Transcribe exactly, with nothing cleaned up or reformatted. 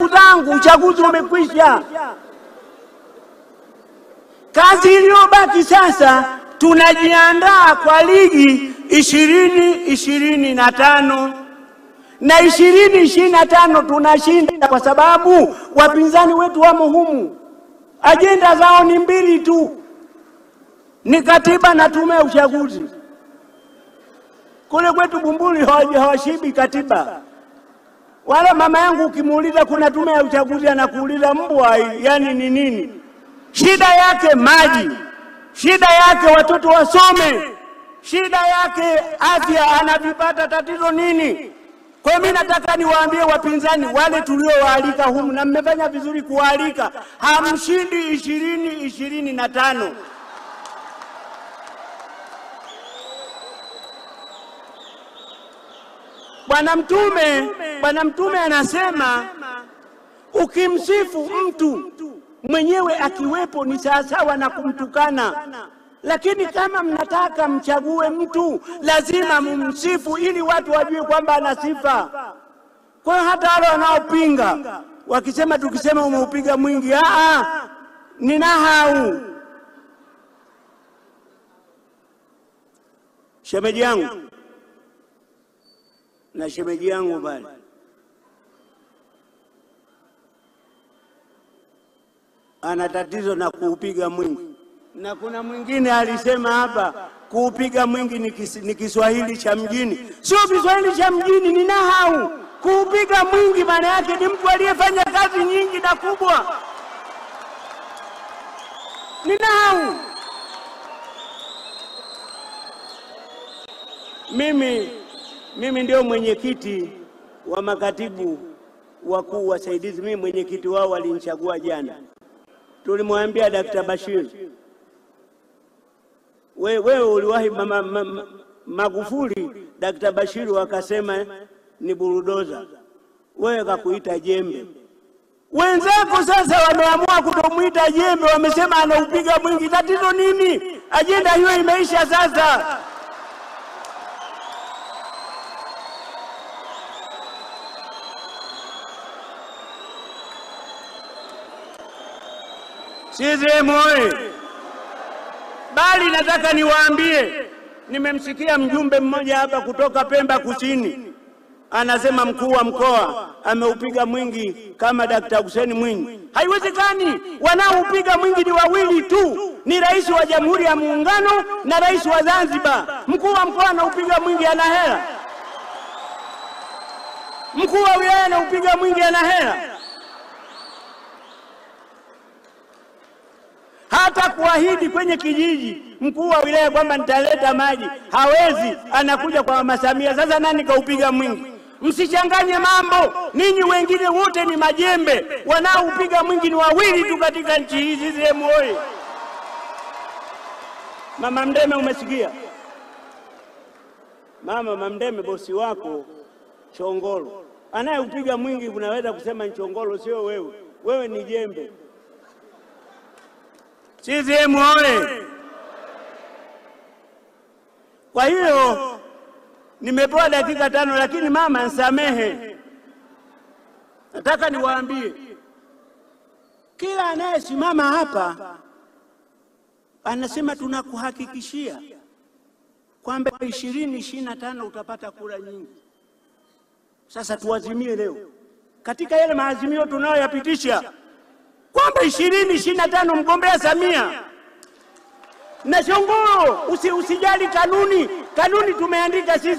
zangu, uchaguzi umekwisha. Kazi iliyobaki sasa, tunajiandaa kwa ligi ishirini ishirini na tano. Na ishirini ishirini na tano tunashinda kwa sababu wapinzani wetu wamo humu. Ajenda zao ni mbili tu, ni katiba na tume ya uchaguzi. Kule kwetu Bumbuli hawashibi katiba. Wala mama yangu ukimuuliza kuna tume ya uchaguzi anakuuliza mbwa yani ni nini? Shida yake maji, shida yake watoto wasome, shida yake afya, anavipata tatizo nini? Kwa mimi nataka niwaambie wapinzani wale tuliowaalika humu, na mmefanya vizuri kualika, hamshindi ishirini ishirini na tano. Bwana Mtume, Bwana Mtume anasema ukimsifu mtu mwenyewe akiwepo ni sawasawa na kumtukana. Lakini kama mnataka mchague mtu, lazima mumsifu ili watu wajue kwamba ana sifa. Kwa hata wale wanaopinga wakisema tukisema umeupiga mwingi, a a ni nahau. Shemeji yangu na shemeji yangu bali ana tatizo na kuupiga mwingi. Na kuna mwingine alisema hapa kuupiga mwingi ni, kis, ni Kiswahili cha mjini. Sio Kiswahili cha mjini, ni nahau. Kuupiga mwingi maana yake ni mtu aliyefanya kazi nyingi na kubwa. Ni nahau. Mimi mimi ndio mwenyekiti wa makatibu wakuu wasaidizi. Mimi mwenyekiti wao walinichagua jana. Tulimwambia Daktari Bashir, wewe wewe uliwahi mama, mama, Magufuli, Daktari Bashir wakasema ni bulldozer, wewe kakuita jembe. Wenzako sasa wameamua kutomuita jembe, wamesema anaupiga mwingi. Tatizo nini? Ajenda hiyo imeisha sasa. Sisi moyo. Bali nataka niwaambie, nimemsikia mjumbe mmoja hapa kutoka Pemba Kusini anasema mkuu wa mkoa ameupiga mwingi kama Daktari Hussein Mwinyi. Haiwezekani. Wanaoupiga mwingi ni wawili tu, ni rais wa Jamhuri ya Muungano na rais wa Zanzibar. Mkuu wa mkoa anaupiga mwingi ana hela? Mkuu wa wilaya anaupiga mwingi ana hela? Hata kuahidi kwenye kijiji mkuu wa wilaya kwamba nitaleta maji hawezi, anakuja kwa Mama Samia. Sasa nani kaupiga mwingi? Msichanganye mambo, ninyi wengine wote ni majembe. Wanaoupiga mwingi ni wawili tu katika nchi hizi. Sehemu oye. Mama Mdeme, umesikia? Mama Mdeme bosi wako Chongolo anayeupiga mwingi, unaweza kusema ni Chongolo, sio wewe. Wewe ni jembe. Sisi oye. Kwa hiyo nimepewa dakika tano, lakini mama nsamehe. Nataka niwaambie kila anayesimama hapa anasema tunakuhakikishia kwamba ishirini ishirini na tano utapata kura nyingi. Sasa tuazimie leo katika yale maazimio tunayoyapitisha kwamba ishirini ishirini na tano mgombea Samia na Chongolo. Usi, usijali kanuni, kanuni tumeandika sisi.